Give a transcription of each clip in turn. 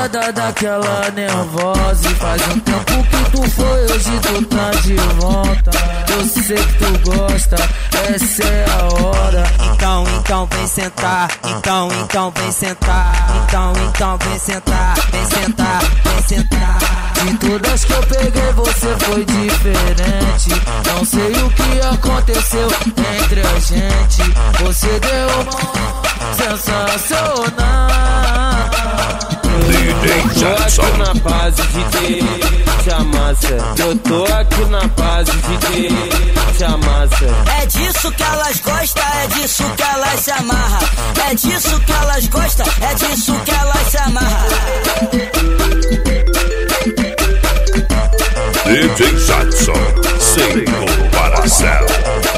sentada daquela nervosa. E faz um tempo que tu foi, hoje tu tá de volta. Eu sei que tu gosta, essa é a hora. Então vem sentar, então vem sentar. Então vem sentar, vem sentar, vem sentar. De todas que eu peguei você foi diferente. Não sei o que aconteceu entre a gente. Você deu uma sensacional. Eu tô aqui na base de te amassa. Eu tô aqui na base de te amassa. É disso que elas gostam, é disso que elas se amarram. É disso que elas gostam, é disso que elas se amarram. DJ Jadson, sem comparação.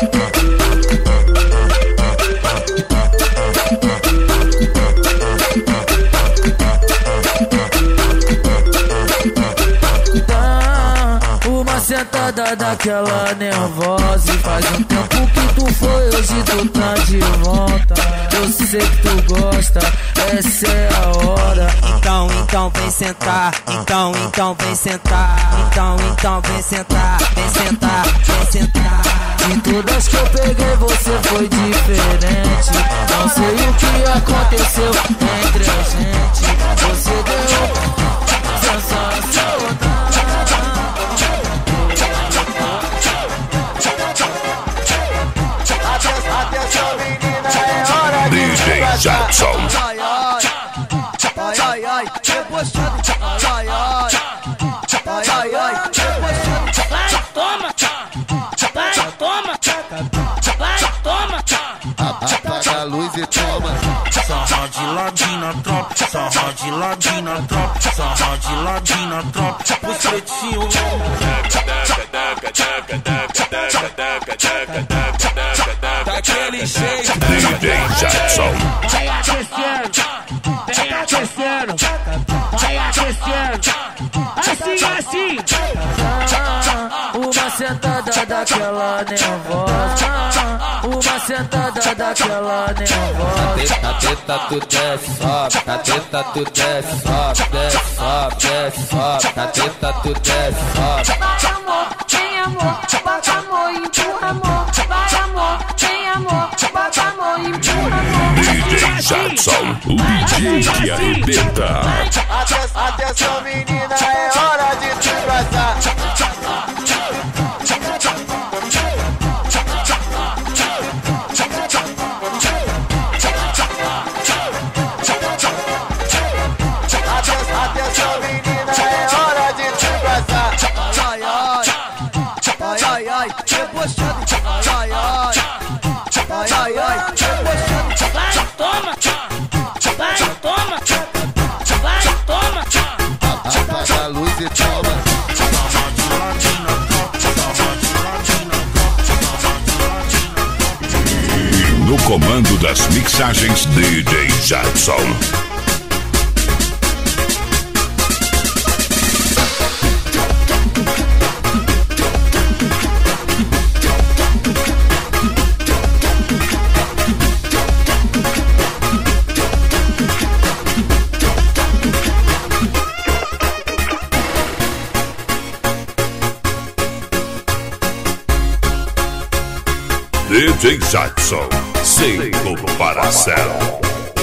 Sentada daquela nervosa. E faz um tempo que tu foi, hoje tu tá de volta. Eu sei que tu gosta, essa é a hora. Então vem sentar, então vem sentar. Então vem sentar, vem sentar, vem sentar. De todas que eu peguei você foi diferente. Não sei o que aconteceu entre a gente. Você deu sensacional. DJ Jadson. Ai, ai, ai, debochado. Ai, ai, ai, ai, debochado. Vai, toma, vai, toma, vai, toma. Apaga a luz e toma. Sarra de ladinho na tropa, sarra de ladinho na tropa, sarra de ladinho na tropa. Os pretinhos. Daquele jeito. DJ Jadson. Vai aquecendo, vem aquecendo, vai aquecendo. Assim. Uma sentada daquela nervosa. Uma sentada daquela nervosa. Na teta tu desce, sobe. Na teta tu desce, sobe. Desce, sobe, desce, sobe. Na teta tu desce, sobe. Vai amor, vem amor, bota amor, empurra amor. Vai amor, vem amor, bota amor, empurra amor. DJ Jadson, o DJ que arrebenta. Atenção menina, é hora de te abraçar. Atenção menina, é hora de te abraçar. Ai, ai, ai, ai, debochado. Ai, ai, debochado. Vai, toma, vai, toma, vai, toma. Apaga a luz e toma. No comando das mixagens, DJ Jadson. DJ Jadson, sem comparação.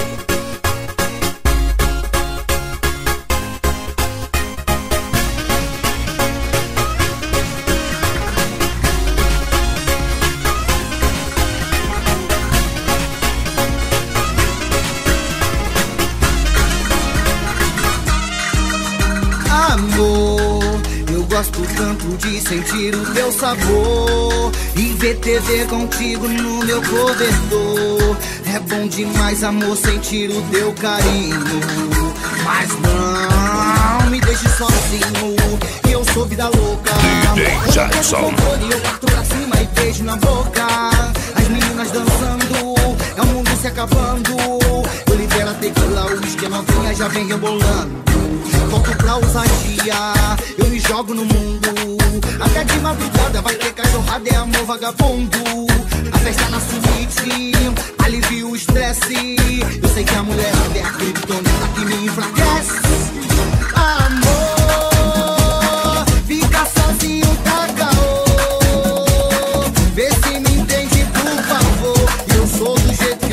Amor, eu gosto tanto de sentir o teu sabor e ver TV contigo no meu cobertor. É bom demais, amor, sentir o teu carinho. Mas não me deixe sozinho, eu sou vida louca. DJ Jadson. Eu parto pra cima e beijo na boca. As meninas dançando, é o mundo se acabando. Eu libero a tequila, o uísque, a novinha já vem rebolando. Volto pra ousadia, eu me jogo no mundo. Até de madrugada vai ter cachorrada, é amor vagabundo. A festa na suíte, alivia o estresse. Eu sei que a mulher é a criptonita que me enfraquece.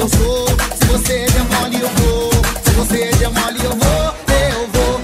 eu sou. Se você der mole eu vou. Se você der mole eu vou. Eu vou,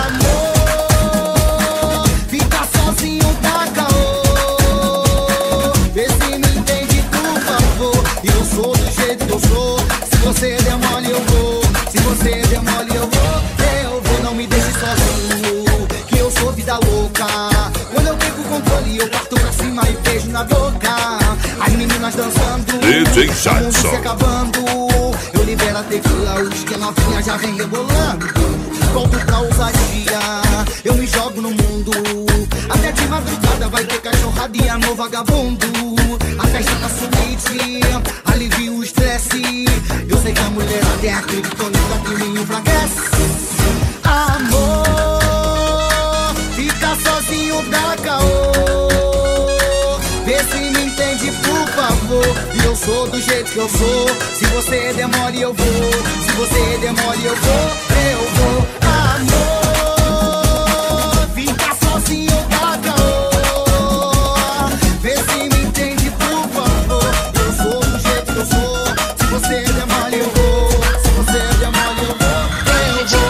amor. Fica sozinho tá caô. Vê se me entende por favor. Eu sou do jeito que eu sou. Se você der mole eu vou. Se você der mole eu vou. Eu vou, não me deixe sozinho, que eu sou vida louca. Quando eu pego o controle eu parto pra cima e beijo na boca. As meninas dançando, DJ o mundo Jadson se acabando. Eu libero a tequila, os que a novinha já vem rebolando. Volto pra ousadia, eu me jogo no mundo. Até de madrugada vai ter cachorrada e amor vagabundo. A festa tá suíte, alivia o estresse. Eu sei que a mulherada é a criptonita que me enfraquece. Amor, fica sozinho da caô. Vê se me entende por favor. E eu sou do jeito que eu sou. Se você demore eu vou. Se você demore eu vou. Eu vou, amor. Fica sozinho da caô. Vê se me entende por favor. Eu sou do jeito que eu sou. Se você demore eu vou. Se você demore eu vou. Eu vou,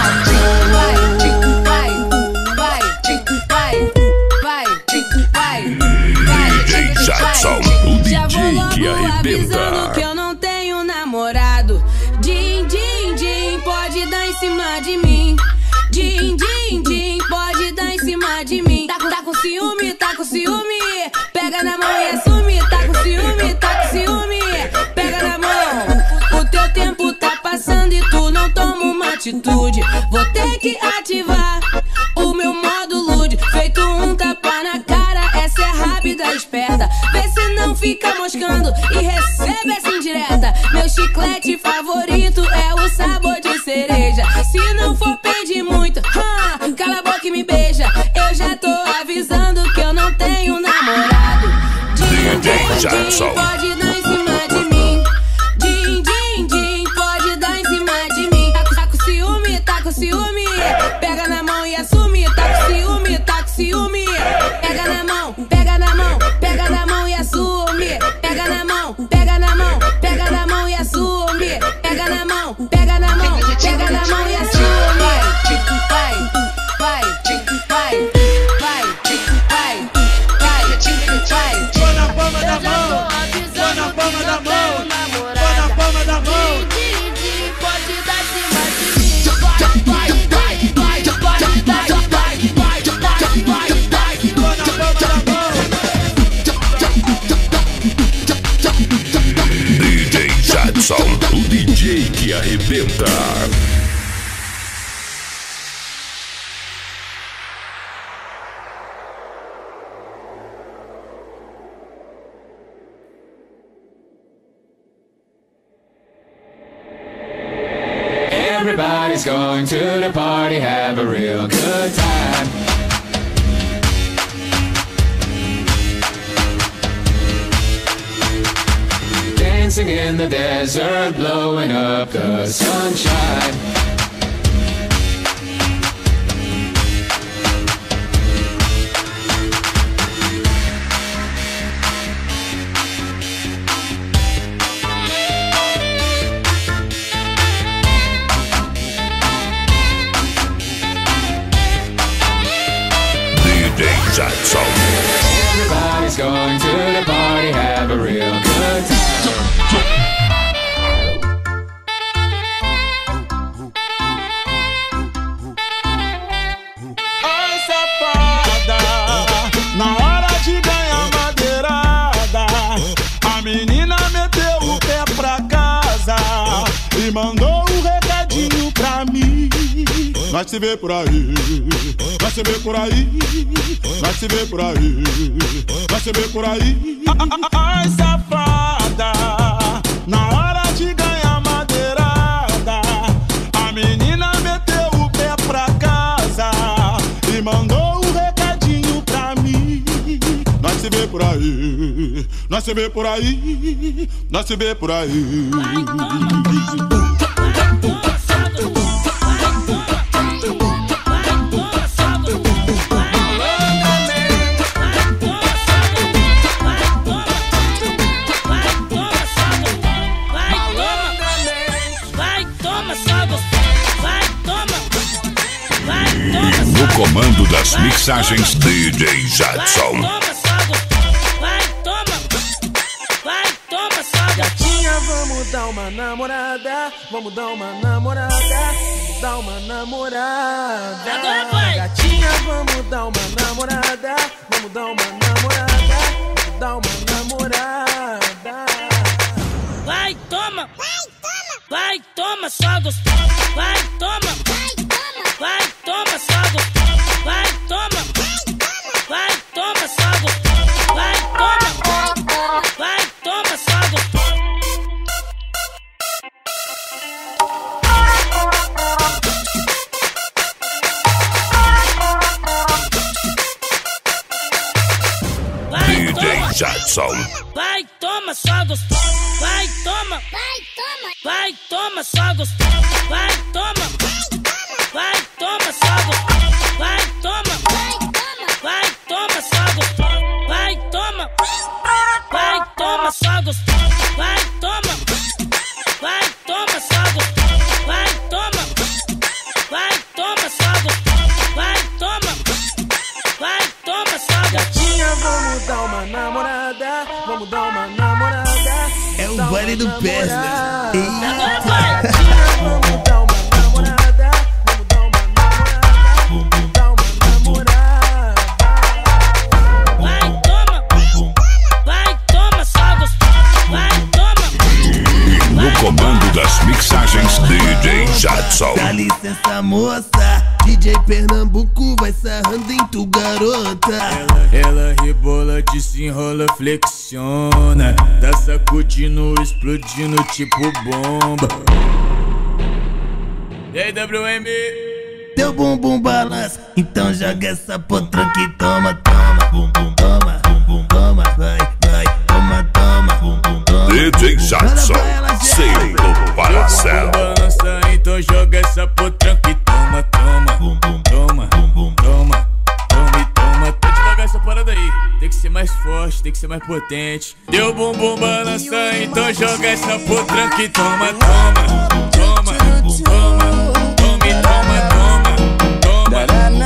DJ Jadson, o DJ que arrebenta. Que eu não tenho namorado. Din, din, din, pode dar em cima de mim. Din, din, din, pode dar em cima de mim. Tá com ciúme, tá com ciúme. Pega na mão e assume. Tá com ciúme, tá com ciúme. Pega na mão. O teu tempo tá passando e tu não toma uma atitude. Vou ter que ativar o meu modo lude. Feito um tapa na cara, essa é rápida, esperta. Vê se não fica moscando e recebe essa indireta. Meu chiclete favorito é o sabor de cereja. Se não for pedir muito, cala a boca e me beija. Eu já tô avisando que eu não tenho namorado. Din, din, din, pode dar em cima de mim. Din, din, din, pode dar em cima de mim. Tá com ciúme, tá com ciúme. Pega na mão e assume. Tá com ciúme, tá com ciúme. Pega na mão, pega na mão, pega na mão e assume. Pega na mão, pega na mão, pega na mão e assume. Pega na mão, pega na mão, pega na mão e assume. Vai, vai, vai, vai, vai, vai, vai. Põe na palma da mão, põe na palma da mão, põe na palma da mão. Pode dar cima de mim. Vai, vai, vai, vai, vai, vai, vai, vai, vai, vai. Põe na palma da mão. DJ Jadson, o DJ que arrebenta. Everybody's going to the party, have a real good time. Dancing in the desert, blowing up the sunshine. Jadson. Everybody's going to the party, have a real good time. Ai, safada, na hora de ganhar madeirada, a menina meteu o pé pra casa e mandou um recadinho pra mim. Vai se ver por aí, vai se ver por aí, vai se ver por aí, vai se ver por aí. Ai, safada, na hora de ganhar madeirada, a menina meteu o pé pra casa e mandou um recadinho pra mim. Nós se vê por aí, nós se vê por aí, nós se vê por aí. comando das mixagens DJ Jadson. Vai, toma, só gatinha, vamos dar uma namorada. Vamos dar uma namorada. Dar uma namorada. Agora vai. Gatinha, vamos dar uma namorada. Vamos dar uma namorada. Dar uma namorada. Vai, toma. Vai, toma, só gostoso. Vai, toma. Vai, toma, só gostoso. Vai, toma. Vai, toma, só gostoso. Vai, toma. Vai, toma, só gostoso. DJ Jadson. Vai, toma, só gostoso. Vai, toma. Vai, toma, só gostoso. Vai, toma. Vai, toma, só gostoso. Vai, toma. Vai, toma, só gostoso. Vai, toma. Vai, toma, só gostoso. Vai, toma. Vai, toma, só gostoso. Vai, toma. Vai, toma, só gostoso. Vai, toma. Vai, toma, só gostoso. Gatinha, vamos dar uma namorada. Vamos dar uma namorada. É o baile do Pesna. Agora vai. Gatinha, vamos dar uma namorada. Vamos dar uma namorada. Dar uma namorada. Vai, toma. Vai, toma, só gostoso. Vai, toma. No comando das mixagens DJ Jadson. Dá licença, moça. DJ Pernambuco vai sarrando em tu, garota. Ela rebola, desenrola, flexiona. Tá sacudindo, explodindo tipo bomba. E aí, WM? Teu bumbum balança, então joga essa potranca e toma, toma. Bumbum, toma, bumbum, toma. Vai, vai, toma, toma. Bumbum, toma. DJ Jadson, sempre para a céu. Balança, então joga essa potranca e toma, toma. Bumbum, toma, bumbum, toma. Toma e toma. Tá devagar essa parada aí. Tem que ser mais forte, tem que ser mais potente. Teu bumbum balança, então joga essa potranca e toma, toma. Toma, toma. Toma e toma, toma. Toma.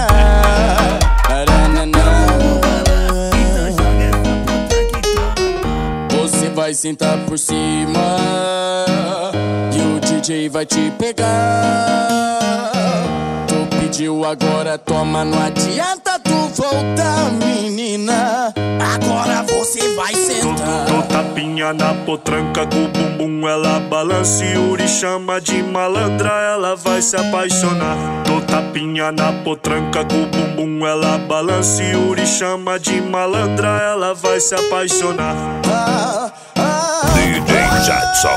Você vai sentar por cima e o DJ vai te pegar. Tu pediu, agora toma, não adianta tu voltar, menina. Agora você vai sentar. Tô tapinha na potranca com o bumbum, ela balança e Uri chama de malandra, ela vai se apaixonar. Tô tapinha na potranca com o bumbum, ela balança e Uri chama de malandra, ela vai se apaixonar. DJ Jadson.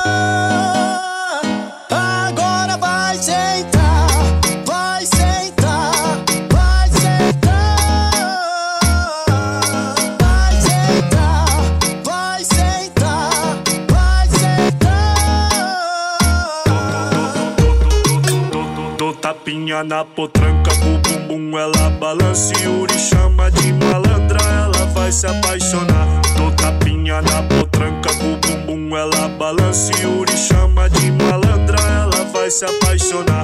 Agora vai sentar, vai sentar, vai sentar, vai sentar, vai sentar, vai sentar. Tô tapinha na potranca com o bumbum, ela balança e Uri chama de malandra, ela vai se apaixonar. Tô tapinha na potranca com o bumbum, ela balança e Uri chama de malandra, ela vai se apaixonar.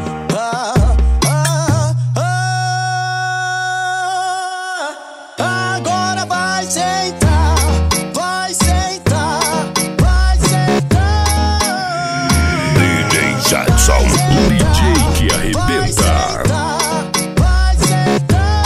Agora vai sentar, vai sentar, vai sentar. DJ Jadson, o DJ que arrebenta. Vai sentar.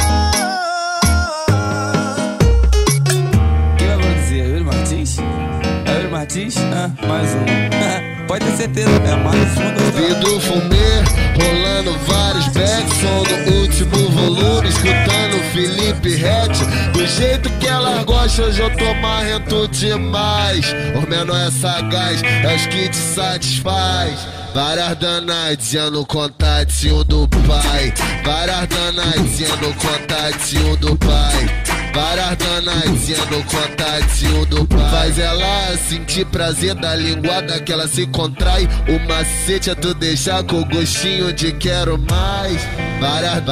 O que vai produzir? Yuri Martins? É Yuri Martins? Mais um. Pode ter certeza, é mais um. Vidro fumê, rolando vários backs, som no último volume, escutando Felipe Ret. Do jeito que ela gosta, hoje eu tô marrento demais. O menor é sagaz, é os que te satisfaz. Várias danadinhas no contatinho do pai. Várias danadinhas no contatinho do pai. Várias danadinhas no contatinho do pai. Faz ela sentir prazer da linguada que ela se contrai. O macete é tu deixar com gostinho de quero mais. Várias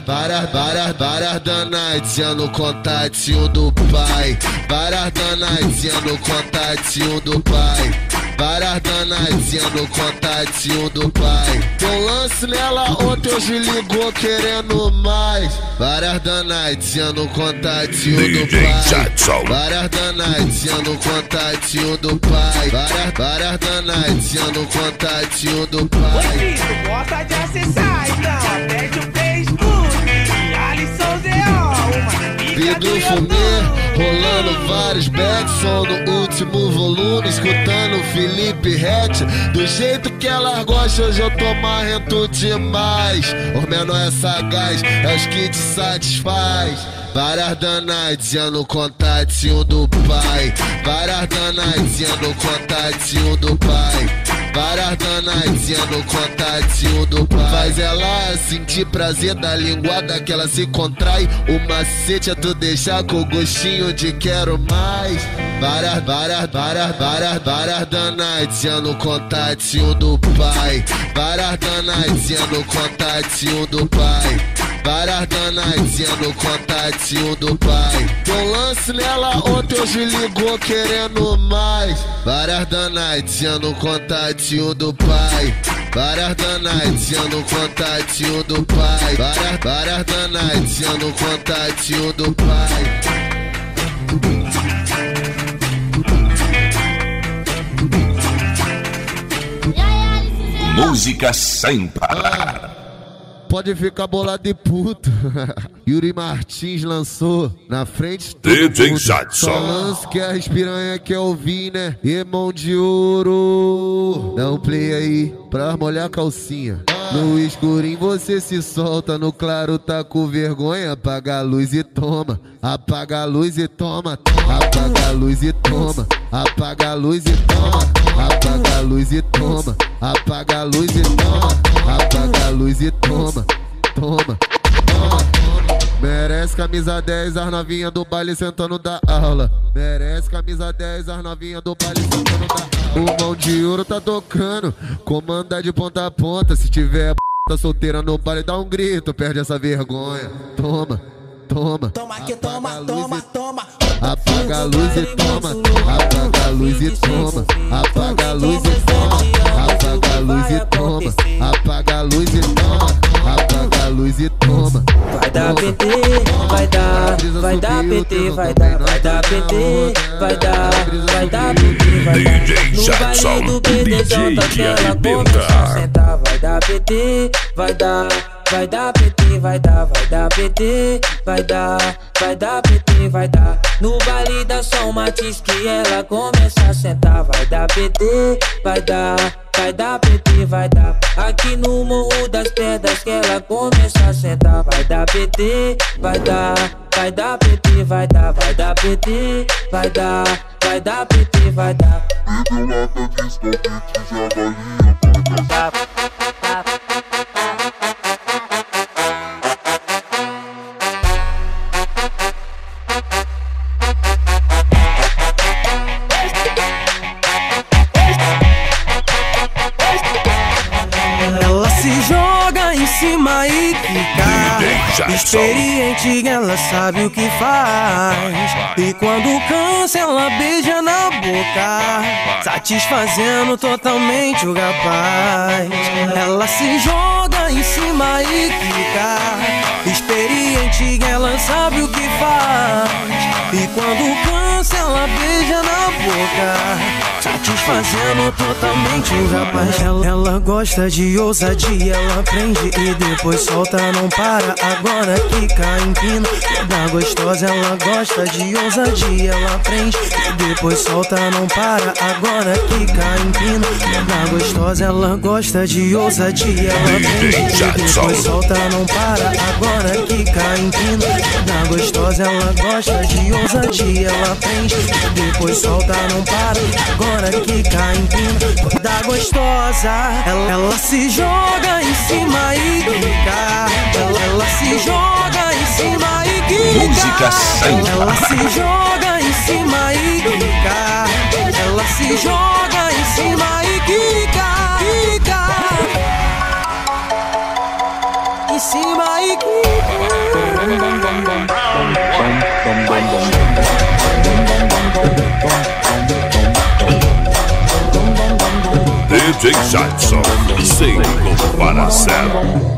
danadinhas no contatinho do pai. Várias danadinhas no contatinho do pai. Várias várias danadinhas no contatinho do pai. Deu lance nela ontem, hoje ligou querendo mais. Várias danadinhas no contatinho do pai. Várias danadinhas no contatinho do pai. Várias danadinhas no contatinho do pai. Oi, filho, gosta de acessar, então aperte o Facebook. Alisson ZO, uma amiga do Fumê, rolando vários backs, som no último volume, escutando Felipe Rett. Do jeito que ela gosta, hoje eu tô marrento demais. O menor é sagaz, é os que te satisfaz. Várias danadinhas no contatinho do pai. Várias danadinhas no contatinho do pai. Várias danadinhas no contatinho do pai. Faz ela sentir prazer da linguada que ela se contrai. O macete é tu deixar com gostinho de quero mais. Várias danadinhas no contatinho do pai. Várias danadinhas no contatinho do pai. Várias danadinhas no contatinho do pai. Deu lance nela ontem, hoje ligou querendo mais. Várias danadinhas no contatinho do pai. Várias danadinhas no contatinho do pai. Várias danadinhas no contatinho do pai. Música sem parar. Pode ficar bolado e puto. Yuri Martins lançou na frente DJ Jadson. Só lance que as piranha quer ouvir, né? Irmão de ouro. Dá um play aí pra molhar a calcinha. No escurinho você se solta, no claro tá com vergonha. Apaga a luz e toma. Apaga a luz e toma. Apaga a luz e toma. Apaga a luz e toma. Apaga a luz e toma. Apaga a luz e toma. Apaga a luz e toma. Toma. Merece camisa 10, as novinha do baile sentando da aula. Merece camisa 10, as novinha do baile sentando da aula. O mão de ouro tá tocando, comanda de ponta a ponta. Se tiver tá solteira no baile, dá um grito, perde essa vergonha. Toma, toma. Toma que toma, toma, toma. Apaga a luz e toma. Apaga a luz e toma. Apaga a luz e toma. Apaga a luz e toma. Apaga a luz e toma. Apaga a luz e toma. Vai dar PT, vai dar PT, vai dar PT, vai dar PT, vai dar. DJ Jadson, DJ que arrebenta. Vai dar PT, vai dar PT, vai dar PT, vai dar PT, vai dar. No baile da São Martins que ela começa a sentar. Vai dar PT, vai dar PT, vai dar. Aqui no Morro das Pedras que ela começa a sentar. Vai dar PT, vai dar PT, vai dar PT, vai dar PT, vai dar. Ela se joga em cima e fica experiente, ela sabe o que faz. E quando cansa ela beija na boca, satisfazendo totalmente o rapaz. Ela se joga em cima e fica experiente, ela sabe o que faz. E quando cansa ela beija na boca, satisfazendo totalmente o rapaz. Ela gosta de ousadia, ela prende e depois solta, não para. Agora quica, empina, toda gostosa. Ela gosta de ousadia, ela prende e depois solta, não para. Agora quica, empina, toda gostosa. Ela gosta de ousadia, ela prende e depois solta, não para. Agora quica, empina, toda gostosa. Ela gosta de ousadia, ela prende e depois solta, não para. Agora quica, empina, toda gostosa. Ela se joga em cima e quica. Ela se joga em cima e quica. Música sem Ela se joga em cima e quica. Ela se joga em cima e quica. Em cima e quica. DJ Jackson, sem comparação.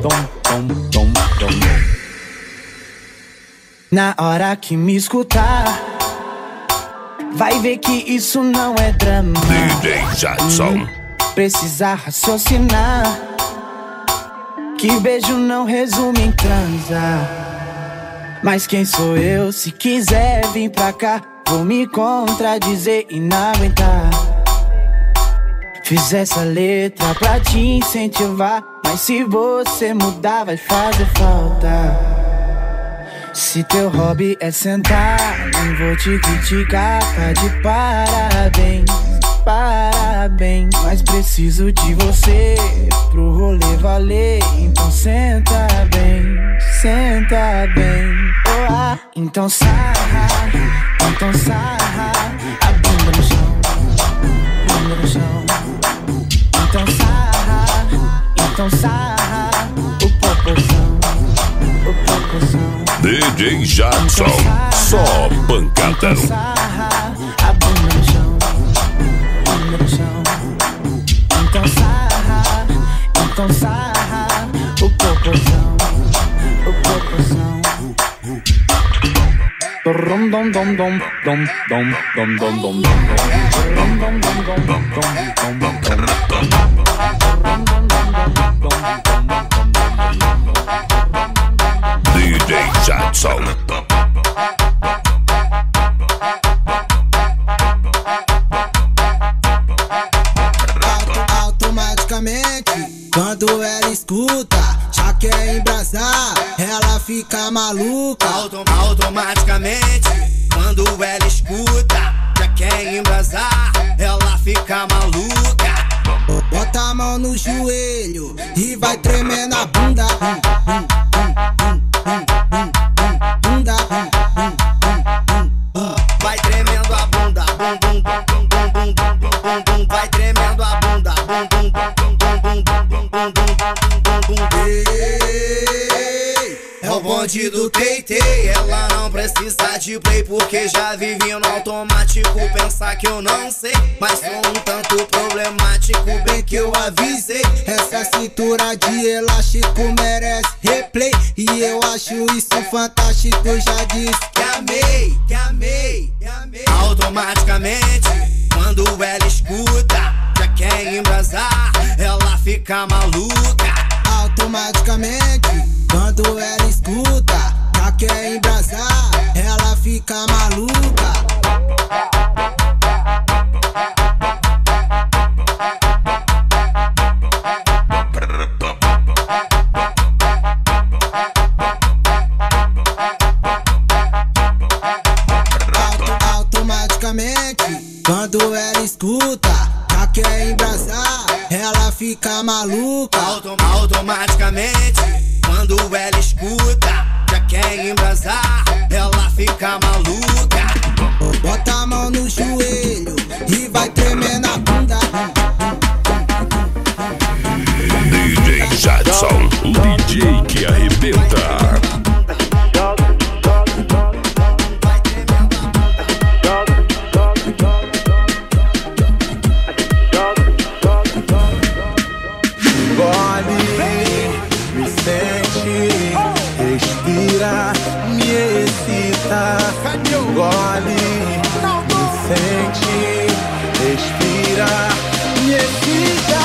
Na hora que me escutar, vai ver que isso não é drama. DJ Jackson. Precisa raciocinar, que beijo não resume em transar. Mas quem sou eu? Se quiser vir pra cá, vou me contradizer e não aguentar. Fiz essa letra pra te incentivar, mas se você mudar vai fazer falta. Se teu hobby é sentar, não vou te criticar, tá de parabéns, parabéns. Mas preciso de você pro rolê valer, então senta bem, senta bem. Oh, ah, então sarra a bunda no chão, bunda no chão. Então sarra o popozão, o popozão. DJ Jackson, só pancadão. Então sarra a bunda no chão, bunda no chão. Então sarra o popozão, o popozão. Dom dom dom dom dom dom dom dom dom dom DJ Jackson. Automaticamente, quando ela escuta, já quer embrasar, ela fica maluca. Automaticamente, quando ela escuta, já quer embrasar, ela fica maluca. Bota a mão no joelho e vai tremendo a bunda. Vai tremendo a bunda, vai tremendo a bunda, é o bonde do Teitei. Ela não precisa de play porque já vive no automático. Pensar que eu não sei, mas sou um tanto problemático. Bem que eu avisei, essa cintura de elástico merece replay. E eu acho isso fantástico, já disse que amei, que amei, que amei. Automaticamente, quando ela escuta, já quer embrasar, ela fica maluca. Automaticamente, quando ela escuta, já quer embrasar, ela fica maluca. Automaticamente, quando ela escuta, já quer embrasar, ela fica maluca. Automaticamente, quando ela escuta, já quer embrasar, ela fica maluca. Bota a mão no joelho e vai tremendo a bunda. DJ Jackson, o DJ que arrebenta. Me excita, engole, me sente, respira, me excita.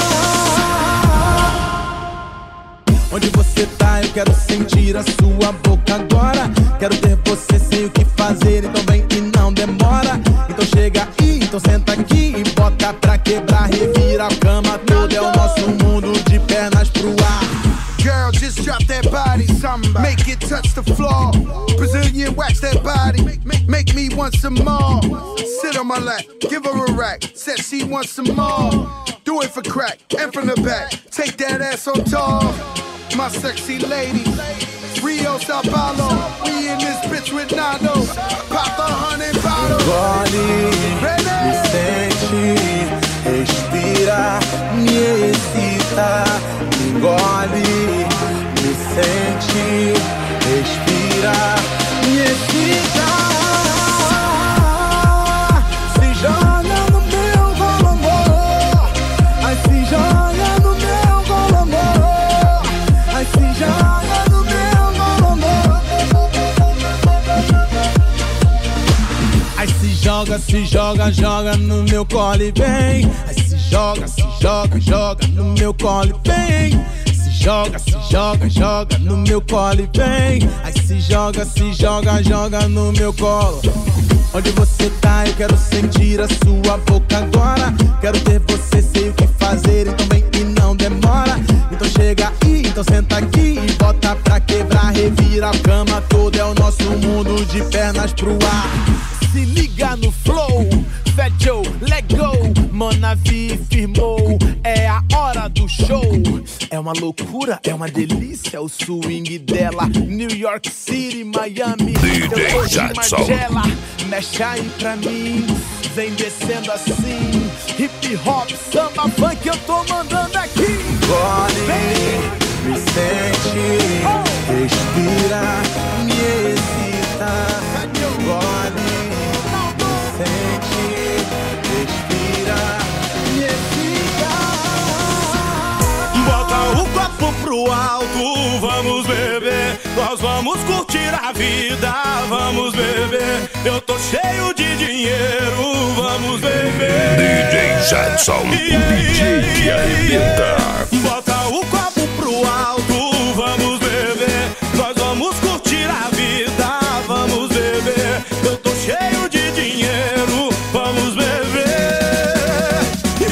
Onde você tá, eu quero sentir a sua boca agora. Quero ter você, sei o que fazer, então vem e não demora. Então chega aí, então senta aqui e bota pra quebrar, revira a cama toda. É o nosso mundo de pernas pro ar. Girl, just drop that body, make it touch the floor. Brazilian wax that body, make me want some more. Sit on my lap, give her a rack, said she wants some more. Do it for crack and from the back, take that ass on tour. My sexy lady, Rio, Sao Paulo, we in this bitch with Nano. Pop 100 bottles. Engole, me sente, respira, me excita. Engole, me sente, respira, me excita. Se joga no meu colo, amor. As se joga, joga no meu colo e vem. Aí se joga, joga no meu colo e vem. Se joga, joga no meu colo e vem. Aí se joga, joga no meu colo. Onde você tá, eu quero sentir a sua boca agora. Quero ter você, sei o que fazer, então vem e não demora. Então chega aí, então senta aqui e bota pra quebrar. Revira a cama toda, é o nosso mundo de pernas pro ar. Se liga no flow, Fat Joe, let go. Monavi firmou, é a hora do show. É uma loucura, é uma delícia o swing dela. New York City, Miami, DJ Jadson. Mexe aí pra mim, vem descendo assim. Hip hop, samba, funk, eu tô mandando aqui. Gole, me sente, respira, me excita. Gole, sente, respira, me excita. Bota o copo pro alto, vamos beber. Nós vamos curtir a vida, vamos beber. Eu tô cheio de dinheiro, vamos beber. DJ Jadson, o DJ que arrebenta. Bota o copo pro alto, vamos beber. Nós vamos curtir a vida, vamos beber. Eu tô cheio de dinheiro, vamos beber.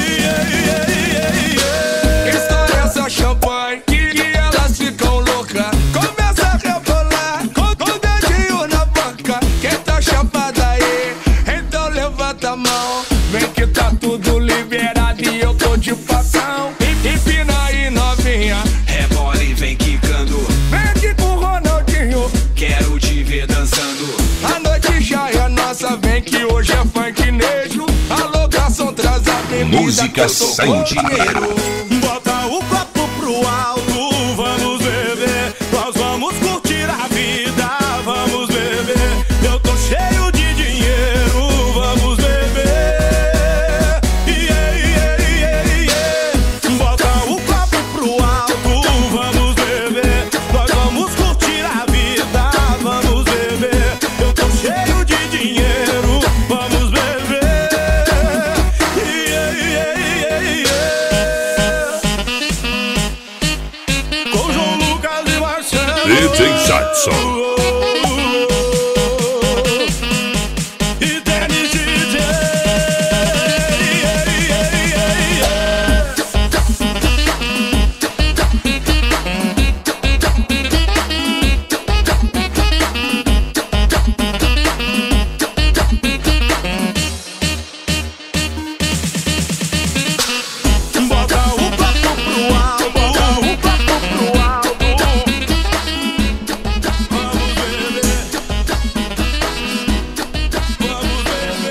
Que história é essa champanhe que elas ficam loucas? Começa a rebolar com o dedinho na boca. Quem tá chapada aí, então levanta a mão. Vem que tá tudo liberado e eu tô de papão. Empina aí novinha, rebola e vem quicando. Vem aqui com o Ronaldinho, quero te ver dançando. A noite já é nossa, vem que hoje é funknejo. Alô garçom, traz a bebida. Música sem dinheiro. Bota o copo pro alto, vamos beber. Nós vamos curtir a vida, vamos beber. Eu tô cheio de dinheiro, vamos beber. Bota o copo pro alto, vamos beber. Nós vamos curtir a vida, vamos beber. Eu tô cheio de dinheiro, vamos beber. Com João Lucas e Marcelo, DJ Jadson. e Dennis DJ. Bota o copo pro alto, bota o copo pro alto. Vamos beber, vamos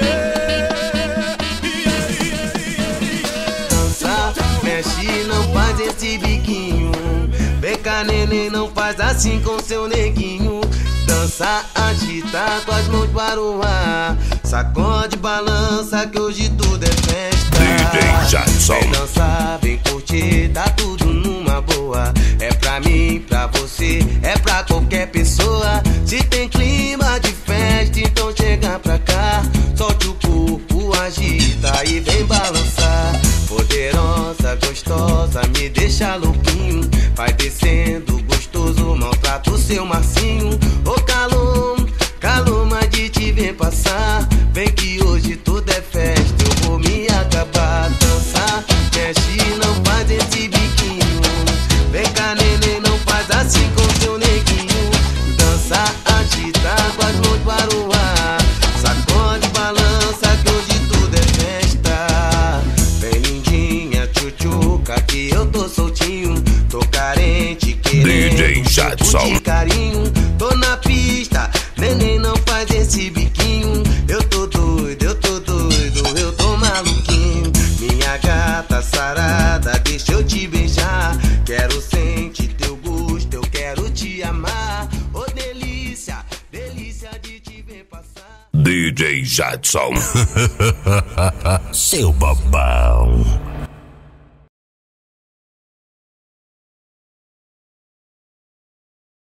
beber. Dança, mexe, não faz esse biquinho. Vem cá, neném, não faz assim com seu neguinho. Dança, agita com as mãos para o ar. Sacode, balança que hoje tudo é festa. DJ Jadson. Vem dançar, vem curtir, tá tudo numa boa. É pra mim, pra você, é pra qualquer pessoa. Se tem clima de festa, então chega pra cá. Solte o corpo, agita e vem balançar. Poderosa, gostosa, me deixa louquinho. Vai descendo, gostoso, maltrata o seu Marcinho. Ô caloma de te ver passar. Vem que hoje tudo é festa, eu vou me acabar. Dançar, mexe, não faz esse biquinho. Vem cá, neném, não faz assim com seu neguinho. Dança, agita com as mãos para o ar. Sacode, balança que hoje tudo é festa. Vem lindinha, tchutchuca que eu tô soltinho. Tô carente, querendo DJ Jadson. de carinho. Tô na pista, neném, não faz esse biquinho. Eu tô doido, eu tô maluquinho. Minha gata sarada, deixa eu te beijar. Quero sentir teu gosto, eu quero te amar. Ô delícia, delícia de te ver passar. DJ Jadson. Seu babão.